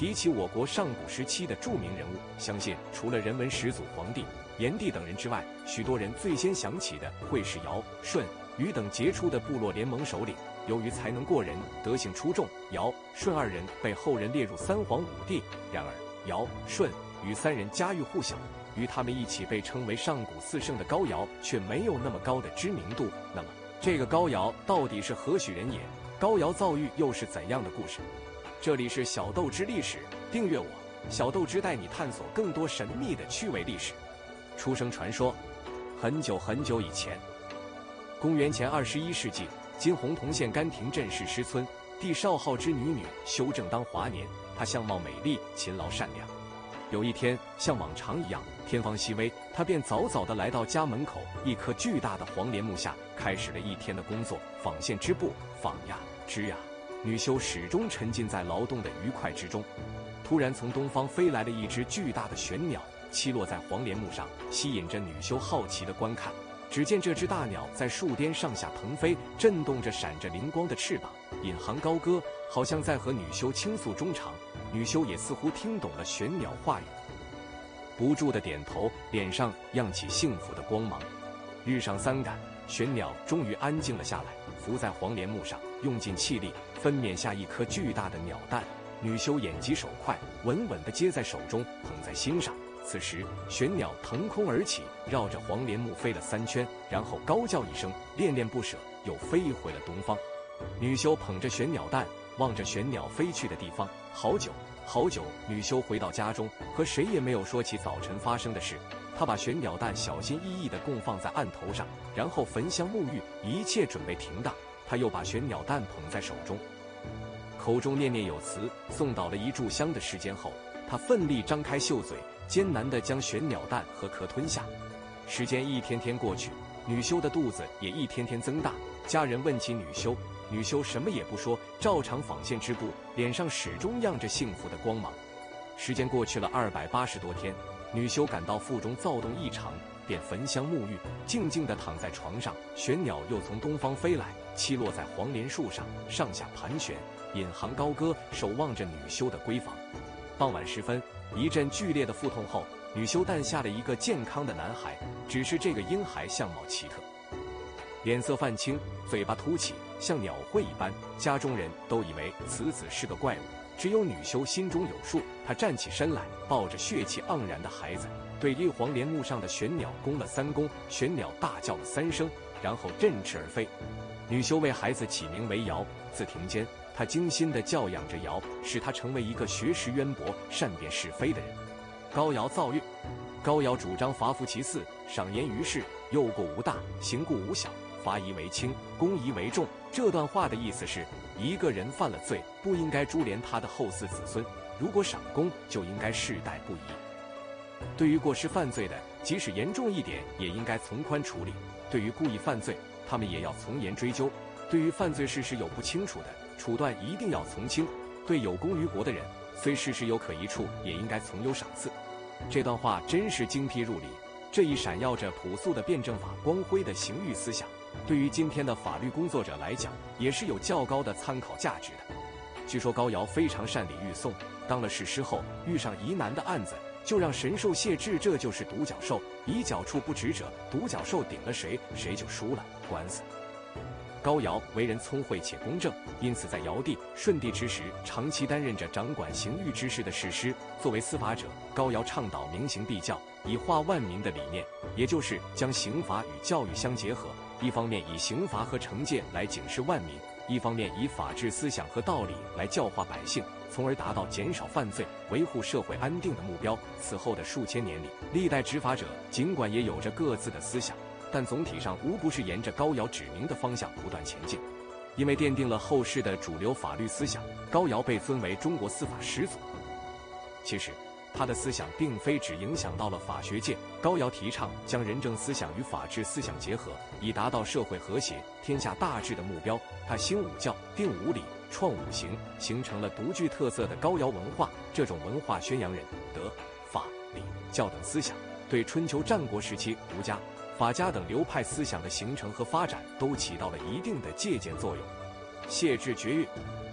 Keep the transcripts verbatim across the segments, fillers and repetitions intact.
提起我国上古时期的著名人物，相信除了人文始祖黄帝、炎帝等人之外，许多人最先想起的会是尧、舜、禹等杰出的部落联盟首领。由于才能过人、德行出众，尧、舜二人被后人列入三皇五帝。然而，尧、舜、禹三人家喻户晓，与他们一起被称为上古四圣的高尧却没有那么高的知名度。那么，这个高尧到底是何许人也？高尧造狱又是怎样的故事？这里是小豆之历史，订阅我，小豆之带你探索更多神秘的趣味历史。出生传说，很久很久以前，公元前二十一世纪。今洪洞县甘亭镇石狮村，帝少昊之女女修正当华年，她相貌美丽，勤劳善良。有一天，像往常一样，天方熹微，她便早早地来到家门口一棵巨大的黄连木下，开始了一天的工作，纺线织布，纺呀织呀。女修始终沉浸在劳动的愉快之中。突然，从东方飞来了一只巨大的玄鸟，栖落在黄连木上，吸引着女修好奇的观看。只见这只大鸟在树巅上下腾飞，震动着闪着灵光的翅膀，引吭高歌，好像在和女修倾诉衷肠。女修也似乎听懂了玄鸟话语，不住地点头，脸上漾起幸福的光芒。日上三竿，玄鸟终于安静了下来，伏在黄连木上，用尽气力分娩下一颗巨大的鸟蛋。女修眼疾手快，稳稳地接在手中，捧在心上。此时，玄鸟腾空而起，绕着黄连木飞了三圈，然后高叫一声，恋恋不舍，又飞回了东方。女修捧着玄鸟蛋，望着玄鸟飞去的地方，好久好久。女修回到家中，和谁也没有说起早晨发生的事。她把玄鸟蛋小心翼翼地供放在案头上，然后焚香沐浴，一切准备停当。她又把玄鸟蛋捧在手中，口中念念有词，送到了一炷香的时间后，她奋力张开秀嘴，艰难地将玄鸟蛋和壳吞下。时间一天天过去，女修的肚子也一天天增大。家人问起女修，女修什么也不说，照常纺线织布，脸上始终漾着幸福的光芒。时间过去了二百八十多天，女修感到腹中躁动异常，便焚香沐浴，静静地躺在床上。玄鸟又从东方飞来，栖落在黄连树上，上下盘旋，引吭高歌，守望着女修的闺房。傍晚时分，一阵剧烈的腹痛后，女修诞下了一个健康的男孩，只是这个婴孩相貌奇特，脸色泛青，嘴巴凸起，像鸟喙一般。家中人都以为此子是个怪物，只有女修心中有数。她站起身来，抱着血气盎然的孩子，对一黄连木上的玄鸟躬了三躬。玄鸟大叫了三声，然后振翅而飞。女修为孩子起名为尧。自庭间，她精心地教养着尧，使他成为一个学识渊博、善辨是非的人。高尧造狱。高尧主张伐夫其嗣，赏严于世，诱过无大，刑故无小，罚夷为轻，公夷为重。这段话的意思是，一个人犯了罪，不应该株连他的后嗣子孙，如果赏功，就应该世代不移。对于过失犯罪的，即使严重一点，也应该从宽处理；对于故意犯罪，他们也要从严追究。对于犯罪事实有不清楚的，处断一定要从轻；对有功于国的人，虽事实有可疑处，也应该从优赏赐。这段话真是精辟入理，这一闪耀着朴素的辩证法光辉的刑狱思想，对于今天的法律工作者来讲，也是有较高的参考价值的。据说高尧非常善理狱讼，当了士师后，遇上疑难的案子，就让神兽谢治，这就是独角兽，以角处不直者，独角兽顶了谁，谁就输了官司。高尧为人聪慧且公正，因此在尧帝、舜帝之时，长期担任着掌管刑狱之事的士师。作为司法者，高尧倡导明刑必教，以化万民的理念，也就是将刑罚与教育相结合。一方面以刑罚和惩戒来警示万民，一方面以法治思想和道理来教化百姓，从而达到减少犯罪、维护社会安定的目标。此后的数千年里，历代执法者尽管也有着各自的思想，但总体上无不是沿着高尧指明的方向不断前进。因为奠定了后世的主流法律思想，高尧被尊为中国司法始祖。其实他的思想并非只影响到了法学界，高尧提倡将仁政思想与法治思想结合，以达到社会和谐、天下大治的目标。他兴五教，定五礼，创五行，形成了独具特色的高尧文化。这种文化宣扬仁、德、法、礼、教等思想，对春秋战国时期儒家、法家等流派思想的形成和发展都起到了一定的借鉴作用。谢治绝狱。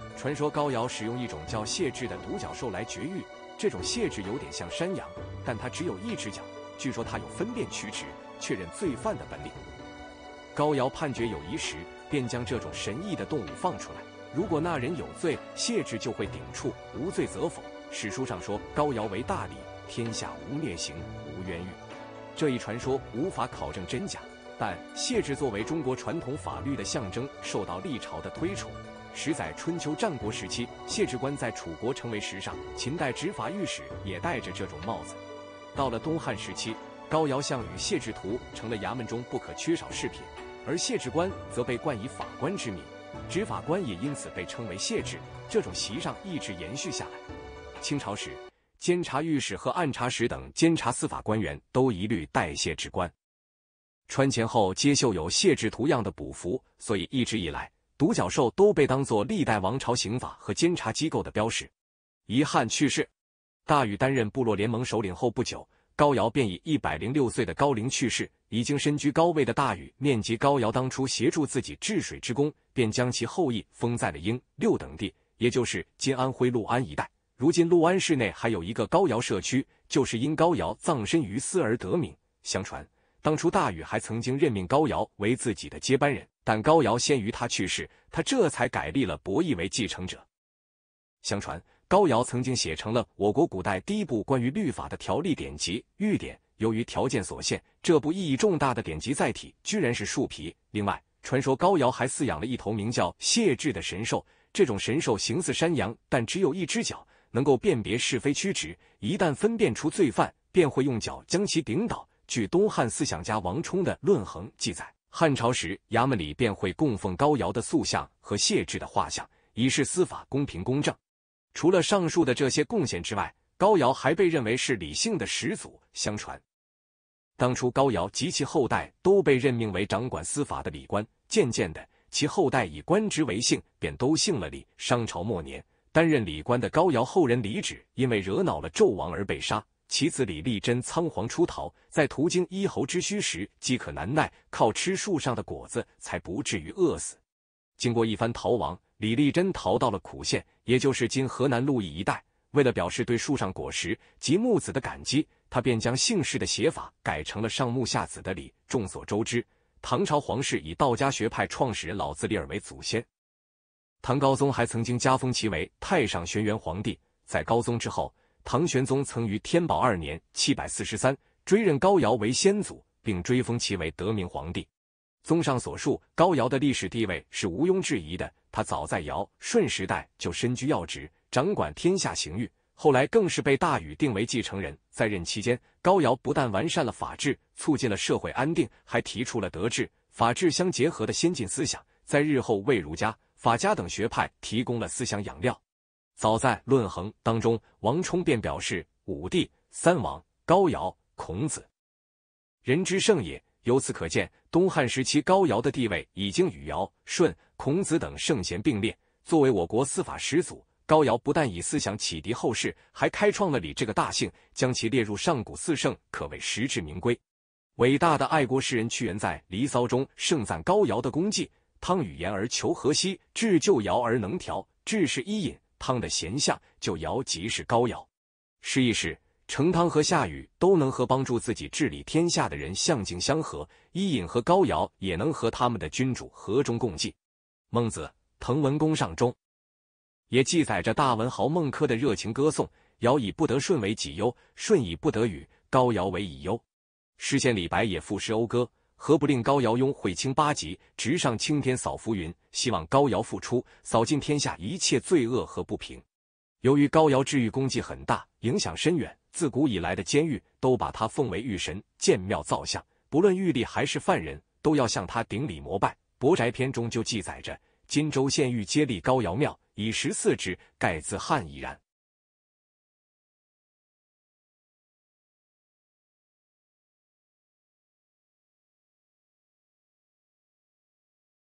传说高尧使用一种叫谢豸的独角兽来绝育，这种谢豸有点像山羊，但它只有一只脚。据说它有分辨曲直、确认罪犯的本领。高尧判决有疑时，便将这种神异的动物放出来。如果那人有罪，谢豸就会顶触；无罪则否。史书上说高尧为大礼，天下无孽刑，无冤狱。这一传说无法考证真假，但谢豸作为中国传统法律的象征，受到历朝的推崇。史载春秋战国时期，谢豸官在楚国成为时尚，秦代执法御史也戴着这种帽子。到了东汉时期，高尧项羽谢豸图成了衙门中不可缺少饰品，而谢豸官则被冠以法官之名，执法官也因此被称为谢豸。这种习上一直延续下来。清朝时，监察御史和按察使等监察司法官员都一律戴谢豸冠，穿前后皆绣有谢豸图样的补服，所以一直以来，独角兽都被当作历代王朝刑法和监察机构的标识。遗憾去世。大禹担任部落联盟首领后不久，高尧便以一百零六岁的高龄去世。已经身居高位的大禹念及高尧当初协助自己治水之功，便将其后裔封在了英、六等地，也就是今安徽六安一带。如今六安市内还有一个高尧社区，就是因高尧葬身于斯而得名。相传当初大禹还曾经任命高尧为自己的接班人，但高尧先于他去世，他这才改立了伯益为继承者。相传高尧曾经写成了我国古代第一部关于律法的条例典籍《御典》，由于条件所限，这部意义重大的典籍载体居然是树皮。另外，传说高尧还饲养了一头名叫谢豸的神兽，这种神兽形似山羊，但只有一只脚，能够辨别是非曲直，一旦分辨出罪犯，便会用脚将其顶倒。据东汉思想家王充的《论衡》记载，汉朝时衙门里便会供奉高尧的塑像和谢豸的画像，以示司法公平公正。除了上述的这些贡献之外，高尧还被认为是理性的始祖。相传当初高尧及其后代都被任命为掌管司法的理官，渐渐的其后代以官职为姓，便都姓了李。商朝末年，担任理官的高尧后人李祉因为惹恼了纣王而被杀，其子李立贞仓皇出逃，在途经伊侯之墟时饥渴难耐，靠吃树上的果子才不至于饿死。经过一番逃亡，李立贞逃到了苦县，也就是今河南鹿邑一带。为了表示对树上果实及木子的感激，他便将姓氏的写法改成了上木下子的李。众所周知，唐朝皇室以道家学派创始人老子李耳为祖先。唐高宗还曾经加封其为太上玄元皇帝。在高宗之后，唐玄宗曾于天宝二年七百四十三追认高尧为先祖，并追封其为德明皇帝。综上所述，高尧的历史地位是毋庸置疑的。他早在尧、舜时代就身居要职，掌管天下刑狱，后来更是被大禹定为继承人。在任期间，高尧不但完善了法治，促进了社会安定，还提出了德治、法治相结合的先进思想，在日后为儒家、法家等学派提供了思想养料。早在《论衡》当中，王充便表示五帝、三王、高尧、孔子，人之圣也。由此可见，东汉时期高尧的地位已经与尧、舜、孔子等圣贤并列。作为我国司法始祖，高尧不但以思想启迪后世，还开创了李这个大姓，将其列入上古四圣，可谓实至名归。伟大的爱国诗人屈原在《离骚》中盛赞高尧的功绩：汤与盐而求和稀，治就尧而能调，治是伊尹，汤的贤相，就尧即是高尧。诗意是成汤和夏禹都能和帮助自己治理天下的人相敬相和，伊尹和高尧也能和他们的君主和衷共济。孟子《滕文公上》中也记载着大文豪孟轲的热情歌颂：尧以不得舜为己忧，舜以不得禹，高尧为乙忧。诗仙李白也赋诗讴歌：何不令高尧雍会清八极，直上青天扫浮云，希望高尧复出，扫尽天下一切罪恶和不平。由于高尧治狱功绩很大，影响深远，自古以来的监狱都把他奉为狱神，建庙造像，不论狱吏还是犯人，都要向他顶礼膜拜。《博宅篇》中就记载着：荆州县狱皆立高尧庙，以十四支，盖自汉已然。